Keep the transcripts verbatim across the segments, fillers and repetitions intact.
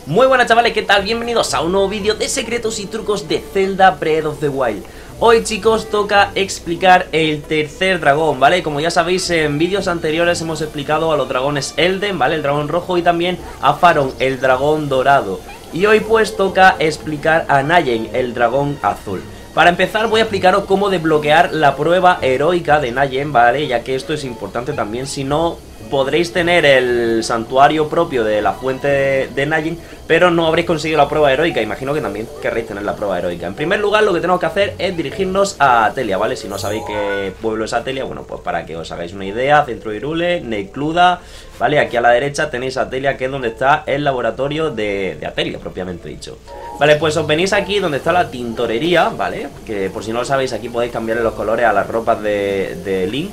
Muy buenas chavales, ¿qué tal? Bienvenidos a un nuevo vídeo de secretos y trucos de Zelda Breath of the Wild. Hoy chicos toca explicar el tercer dragón, ¿vale? Como ya sabéis, en vídeos anteriores hemos explicado a los dragones Elden, ¿vale? El dragón rojo y también a Faron, el dragón dorado. Y hoy pues toca explicar a Nayen, el dragón azul. Para empezar voy a explicaros cómo desbloquear la prueba heroica de Nayen, ¿vale? Ya que esto es importante también, si no podréis tener el santuario propio de la fuente de, de Nayen, pero no habréis conseguido la prueba heroica. Imagino que también querréis tener la prueba heroica. En primer lugar, lo que tenemos que hacer es dirigirnos a Atelia, ¿vale? Si no sabéis qué pueblo es Atelia, bueno, pues para que os hagáis una idea, centro de Hyrule, Necluda, ¿vale? Aquí a la derecha tenéis Atelia, que es donde está el laboratorio de, de Atelia, propiamente dicho. Vale, pues os venís aquí donde está la tintorería, ¿vale? Que por si no lo sabéis, aquí podéis cambiarle los colores a las ropas de, de Link.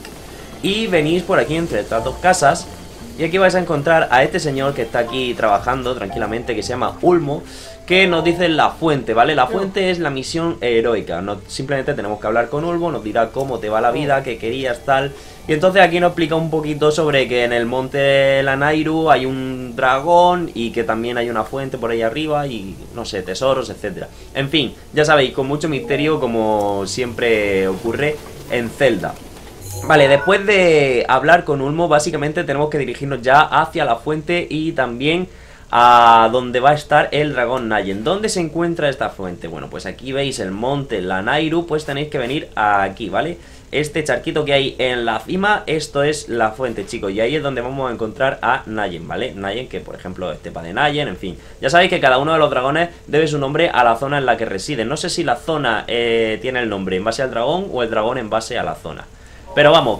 Y venís por aquí entre estas dos casas y aquí vais a encontrar a este señor que está aquí trabajando tranquilamente, que se llama Ulmo, que nos dice la fuente, ¿vale? La fuente es la misión heroica. No, simplemente tenemos que hablar con Ulmo, nos dirá cómo te va la vida, qué querías, tal. Y entonces aquí nos explica un poquito sobre que en el monte Lanayru hay un dragón y que también hay una fuente por ahí arriba y, no sé, tesoros, etcétera. En fin, ya sabéis, con mucho misterio, como siempre ocurre en Zelda. Vale, después de hablar con Ulmo, básicamente tenemos que dirigirnos ya hacia la fuente y también a donde va a estar el dragón Nayen. ¿Dónde se encuentra esta fuente? Bueno, pues aquí veis el monte Lanayru, pues tenéis que venir aquí, ¿vale? Este charquito que hay en la cima, esto es la fuente, chicos, y ahí es donde vamos a encontrar a Nayen, ¿vale? Nayen, que por ejemplo, estepa de Nayen, en fin. Ya sabéis que cada uno de los dragones debe su nombre a la zona en la que residen. No sé si la zona eh, tiene el nombre en base al dragón o el dragón en base a la zona. Pero vamos,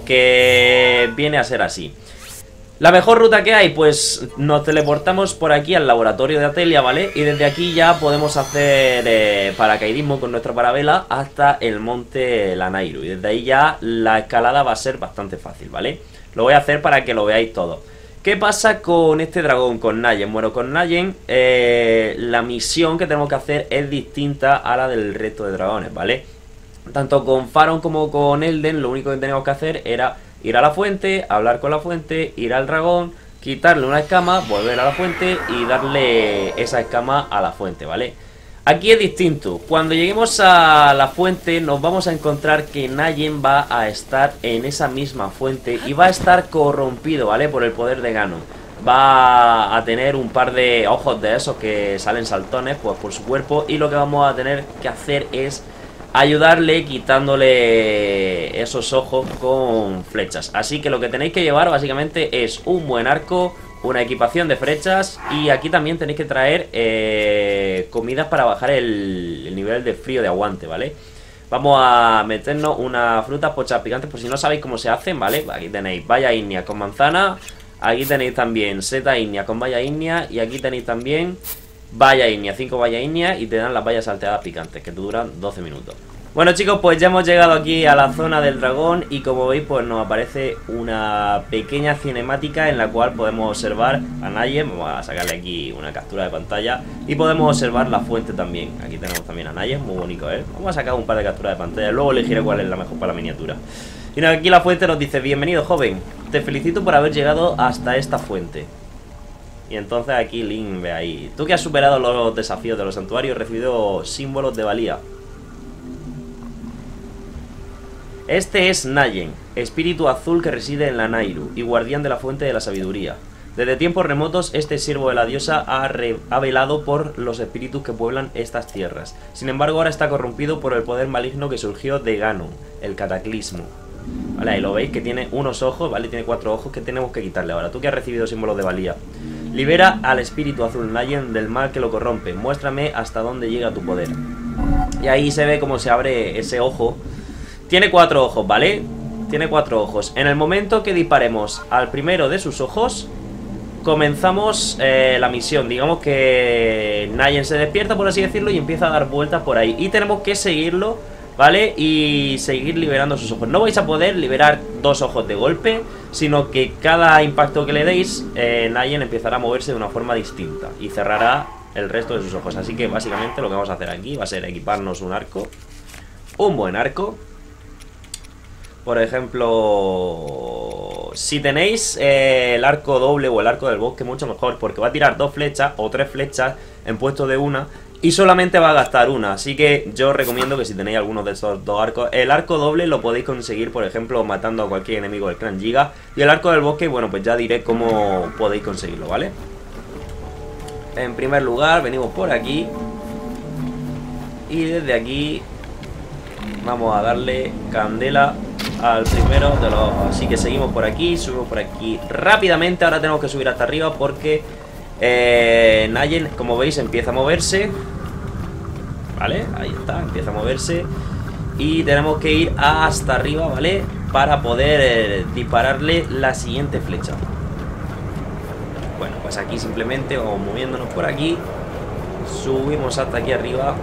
que viene a ser así. La mejor ruta que hay, pues nos teleportamos por aquí al laboratorio de Atelia, ¿vale? Y desde aquí ya podemos hacer eh, paracaidismo con nuestra parabela hasta el monte Lanayru. Y desde ahí ya la escalada va a ser bastante fácil, ¿vale? Lo voy a hacer para que lo veáis todo. ¿Qué pasa con este dragón, con Nayen? Bueno, con Nayen eh, la misión que tenemos que hacer es distinta a la del resto de dragones, ¿vale? Tanto con Faron como con Elden, lo único que teníamos que hacer era ir a la fuente, hablar con la fuente, ir al dragón, quitarle una escama, volver a la fuente y darle esa escama a la fuente, ¿vale? Aquí es distinto. Cuando lleguemos a la fuente nos vamos a encontrar que Nayen va a estar en esa misma fuente y va a estar corrompido, ¿vale? Por el poder de Ganon. Va a tener un par de ojos de esos que salen saltones, pues por su cuerpo, y lo que vamos a tener que hacer es ayudarle quitándole esos ojos con flechas. Así que lo que tenéis que llevar básicamente es un buen arco, una equipación de flechas, y aquí también tenéis que traer eh, comidas para bajar el, el nivel de frío de aguante, ¿vale? Vamos a meternos unas frutas pochas picantes, por si no sabéis cómo se hacen, ¿vale? Aquí tenéis baya ígnea con manzana, aquí tenéis también seta ígnea con baya ígnea, y aquí tenéis también valla ígnea, cinco vallas ígneas, y te dan las vallas salteadas picantes, que duran doce minutos. Bueno chicos, pues ya hemos llegado aquí a la zona del dragón y como veis pues nos aparece una pequeña cinemática en la cual podemos observar a Nayen. Vamos a sacarle aquí una captura de pantalla y podemos observar la fuente también. Aquí tenemos también a Nayen, muy bonito, ¿eh? Vamos a sacar un par de capturas de pantalla, luego elegiré cuál es la mejor para la miniatura. Y aquí la fuente nos dice: bienvenido joven, te felicito por haber llegado hasta esta fuente. Y entonces aquí Link ve ahí: tú que has superado los desafíos de los santuarios, recibido símbolos de valía. Este es Nayen, espíritu azul que reside en Lanayru y guardián de la fuente de la sabiduría. Desde tiempos remotos, este siervo de la diosa ha, re ha velado por los espíritus que pueblan estas tierras. Sin embargo, ahora está corrompido por el poder maligno que surgió de Ganon, el cataclismo. Vale, ahí lo veis que tiene unos ojos, ¿vale? Tiene cuatro ojos que tenemos que quitarle ahora. Tú que has recibido símbolos de valía. Libera al espíritu azul Nayen del mal que lo corrompe. Muéstrame hasta dónde llega tu poder. Y ahí se ve cómo se abre ese ojo. Tiene cuatro ojos, ¿vale? Tiene cuatro ojos. En el momento que disparemos al primero de sus ojos, comenzamos eh, la misión. Digamos que Nayen se despierta, por así decirlo, y empieza a dar vueltas por ahí. Y tenemos que seguirlo, ¿vale? Y seguir liberando sus ojos. No vais a poder liberar dos ojos de golpe, sino que cada impacto que le deis, eh, Nayen empezará a moverse de una forma distinta y cerrará el resto de sus ojos. Así que básicamente lo que vamos a hacer aquí va a ser equiparnos un arco. Un buen arco. Por ejemplo, si tenéis eh, el arco doble o el arco del bosque, mucho mejor, porque va a tirar dos flechas o tres flechas en puesto de una y solamente va a gastar una. Así que yo os recomiendo que si tenéis alguno de esos dos arcos, el arco doble lo podéis conseguir, por ejemplo, matando a cualquier enemigo del clan Giga, y el arco del bosque, bueno, pues ya diré cómo podéis conseguirlo, ¿vale? En primer lugar, venimos por aquí y desde aquí vamos a darle candela al primero de los... Así que seguimos por aquí, subimos por aquí rápidamente. Ahora tenemos que subir hasta arriba porque eh, Nayen, como veis, empieza a moverse. Vale, ahí está, empieza a moverse. Y tenemos que ir hasta arriba, ¿vale? Para poder eh, dispararle la siguiente flecha. Bueno, pues aquí simplemente vamos moviéndonos por aquí. Subimos hasta aquí arriba.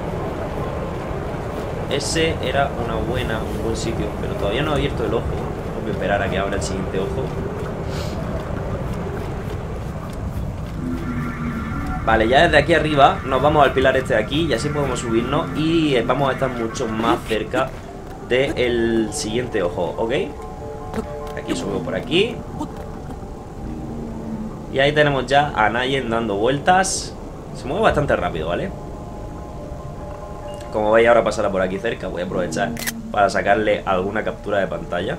Ese era una buena, un buen sitio, pero todavía no ha abierto el ojo. Tengo que esperar a que abra el siguiente ojo. Vale, ya desde aquí arriba nos vamos al pilar este de aquí y así podemos subirnos y vamos a estar mucho más cerca del siguiente ojo, ¿ok? Aquí subimos por aquí. Y ahí tenemos ya a Nayen dando vueltas. Se mueve bastante rápido, ¿vale? Como veis, ahora pasará por aquí cerca. Voy a aprovechar para sacarle alguna captura de pantalla.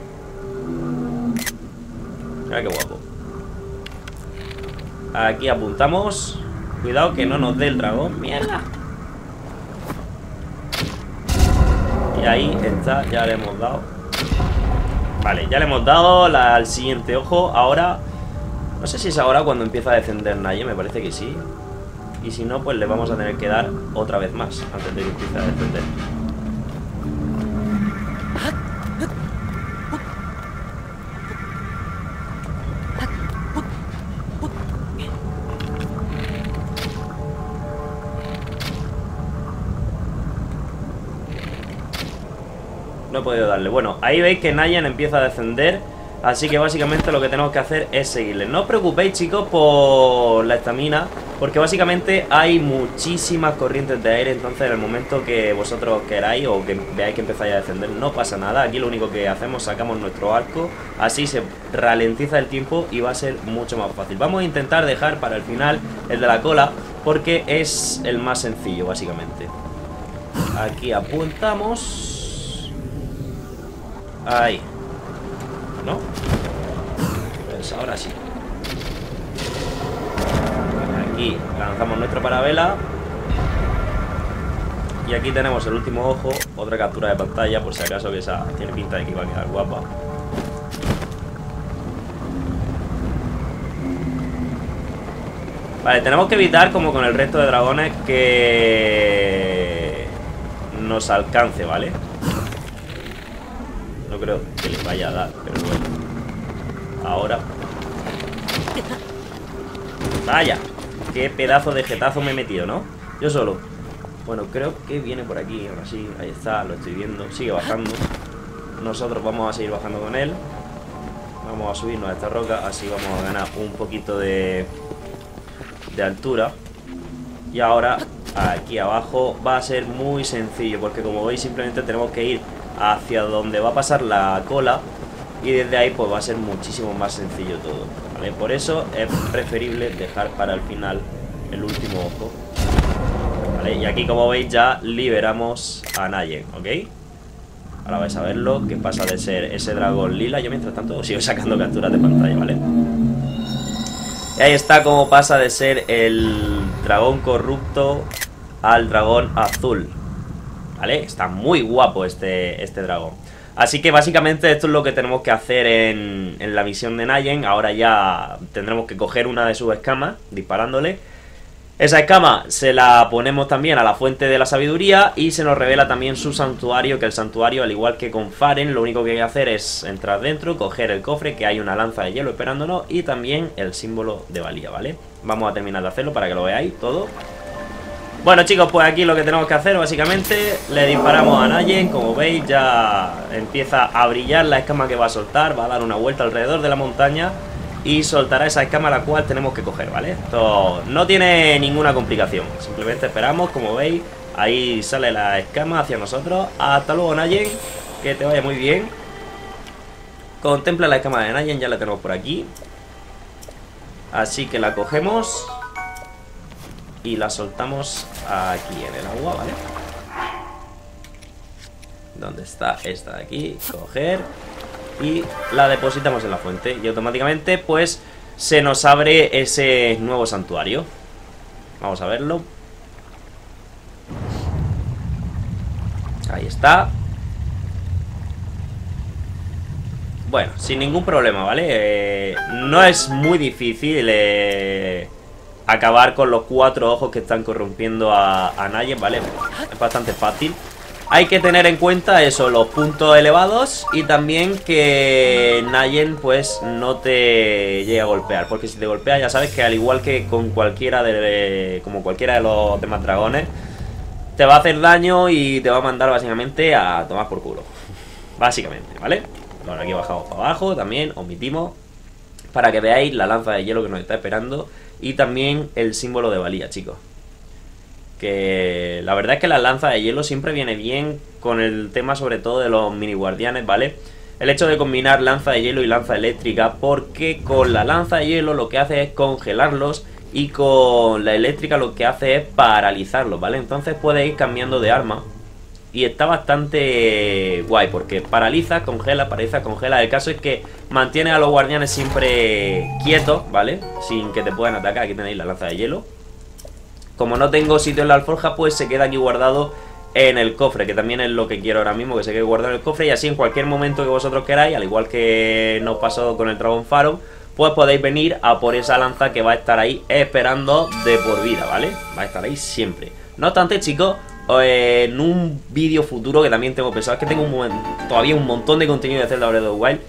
Mira qué guapo. Aquí apuntamos. Cuidado que no nos dé el dragón. ¡Mierda! Y ahí está, ya le hemos dado. Vale, ya le hemos dado la, al siguiente ojo. Ahora, no sé si es ahora cuando empieza a descender Nayen. Me parece que sí. Y si no, pues le vamos a tener que dar otra vez más antes de que empiece a defender. No he podido darle. Bueno, ahí veis que Nayen empieza a descender. Así que básicamente lo que tenemos que hacer es seguirle. No os preocupéis, chicos, por la estamina, porque básicamente hay muchísimas corrientes de aire. Entonces en el momento que vosotros queráis o que veáis que empezáis a descender, no pasa nada. Aquí lo único que hacemos, sacamos nuestro arco. Así se ralentiza el tiempo y va a ser mucho más fácil. Vamos a intentar dejar para el final el de la cola, porque es el más sencillo básicamente. Aquí apuntamos. Ahí. ¿No? Pues ahora sí. Aquí lanzamos nuestra parabela. Y aquí tenemos el último ojo. Otra captura de pantalla, por si acaso, que esa tiene pinta de que va a quedar guapa. Vale, tenemos que evitar, como con el resto de dragones, que nos alcance, ¿vale? No creo que les vaya a dar, pero bueno. Ahora. Vaya, qué pedazo de jetazo me he metido, ¿no? Yo solo. Bueno, creo que viene por aquí. Ahora sí, ahí está, lo estoy viendo. Sigue bajando. Nosotros vamos a seguir bajando con él. Vamos a subirnos a esta roca. Así vamos a ganar un poquito de, de altura. Y ahora, aquí abajo va a ser muy sencillo, porque como veis, simplemente tenemos que ir hacia donde va a pasar la cola y desde ahí pues va a ser muchísimo más sencillo todo, ¿vale? Por eso es preferible dejar para el final el último ojo, ¿vale? Y aquí, como veis, ya liberamos a Nayen, ¿ok? Ahora vais a verlo, que pasa de ser ese dragón lila. Yo mientras tanto sigo sacando capturas de pantalla, ¿vale? Y ahí está como pasa de ser el dragón corrupto al dragón azul, ¿vale? Está muy guapo este, este dragón. Así que básicamente esto es lo que tenemos que hacer en, en la misión de Nayen. Ahora ya tendremos que coger una de sus escamas disparándole. Esa escama se la ponemos también a la fuente de la sabiduría y se nos revela también su santuario, que el santuario, al igual que con Faren, lo único que hay que hacer es entrar dentro, coger el cofre, que hay una lanza de hielo esperándonos, y también el símbolo de valía, ¿vale? Vamos a terminar de hacerlo para que lo veáis todo. Bueno, chicos, pues aquí lo que tenemos que hacer básicamente, le disparamos a Nayen. Como veis, ya empieza a brillar la escama que va a soltar. Va a dar una vuelta alrededor de la montaña y soltará esa escama, la cual tenemos que coger, ¿vale? Esto no tiene ninguna complicación. Simplemente esperamos, como veis, ahí sale la escama hacia nosotros. Hasta luego, Nayen, que te vaya muy bien. Contempla la escama de Nayen, ya la tenemos por aquí. Así que la cogemos y la soltamos aquí en el agua, ¿vale? ¿Dónde está esta de aquí? Coger y la depositamos en la fuente y automáticamente pues se nos abre ese nuevo santuario. Vamos a verlo. Ahí está. Bueno, sin ningún problema, ¿vale? Eh, no es muy difícil eh, acabar con los cuatro ojos que están corrompiendo a, a Nayen, ¿vale? Es bastante fácil. Hay que tener en cuenta eso, los puntos elevados y también que Nayen pues no te llegue a golpear. Porque si te golpea ya sabes que al igual que con cualquiera de, como cualquiera de los demás dragones, te va a hacer daño y te va a mandar básicamente a tomar por culo. Básicamente, ¿vale? Bueno, aquí bajamos para abajo también, omitimos, para que veáis la lanza de hielo que nos está esperando y también el símbolo de valía, chicos. Que la verdad es que la lanza de hielo siempre viene bien con el tema sobre todo de los mini guardianes, ¿vale? El hecho de combinar lanza de hielo y lanza eléctrica, porque con la lanza de hielo lo que hace es congelarlos y con la eléctrica lo que hace es paralizarlos, ¿vale? Entonces puedes ir cambiando de arma y está bastante guay porque paraliza, congela, paraliza, congela. El caso es que mantiene a los guardianes siempre quietos, ¿vale? Sin que te puedan atacar. Aquí tenéis la lanza de hielo. Como no tengo sitio en la alforja, pues se queda aquí guardado en el cofre, que también es lo que quiero ahora mismo, que se quede guardado en el cofre. Y así en cualquier momento que vosotros queráis, al igual que nos pasó con el dragón faro, pues podéis venir a por esa lanza que va a estar ahí esperando de por vida, ¿vale? Va a estar ahí siempre. No obstante, chicos, en un vídeo futuro que también tengo pensado, es que tengo un, todavía un montón de contenido de Zelda Breath of the Wild,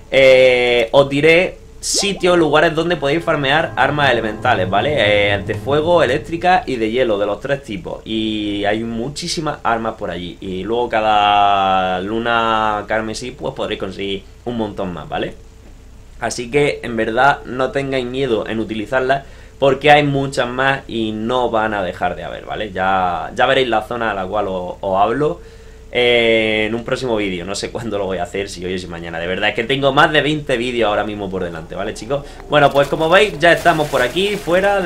eh, os diré sitios, lugares donde podéis farmear armas elementales, ¿vale? Eh, de fuego, eléctrica y de hielo, de los tres tipos. Y hay muchísimas armas por allí. Y luego cada luna carmesí pues podréis conseguir un montón más, ¿vale? Así que en verdad no tengáis miedo en utilizarlas, porque hay muchas más y no van a dejar de haber, ¿vale? Ya, ya veréis la zona a la cual os, os hablo eh, en un próximo vídeo. No sé cuándo lo voy a hacer, si hoy o si mañana. De verdad es que tengo más de veinte vídeos ahora mismo por delante, ¿vale, chicos? Bueno, pues como veis ya estamos por aquí, fuera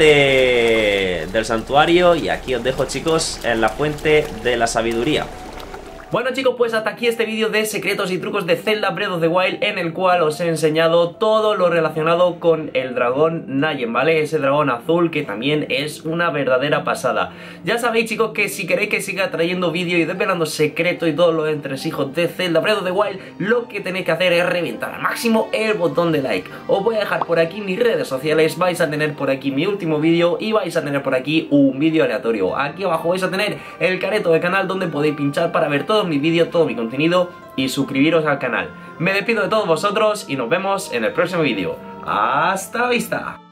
de, del santuario. Y aquí os dejo, chicos, en la fuente de la sabiduría. Bueno, chicos, pues hasta aquí este vídeo de secretos y trucos de Zelda Breath of the Wild, en el cual os he enseñado todo lo relacionado con el dragón Nayen, ¿vale? Ese dragón azul que también es una verdadera pasada. Ya sabéis, chicos, que si queréis que siga trayendo vídeos y desvelando secretos y todos los entresijos de Zelda Breath of the Wild, lo que tenéis que hacer es reventar al máximo el botón de like. Os voy a dejar por aquí mis redes sociales, vais a tener por aquí mi último vídeo y vais a tener por aquí un vídeo aleatorio. Aquí abajo vais a tener el careto del canal donde podéis pinchar para ver todo mis vídeos, todo mi contenido y suscribiros al canal. Me despido de todos vosotros y nos vemos en el próximo vídeo. ¡Hasta la vista!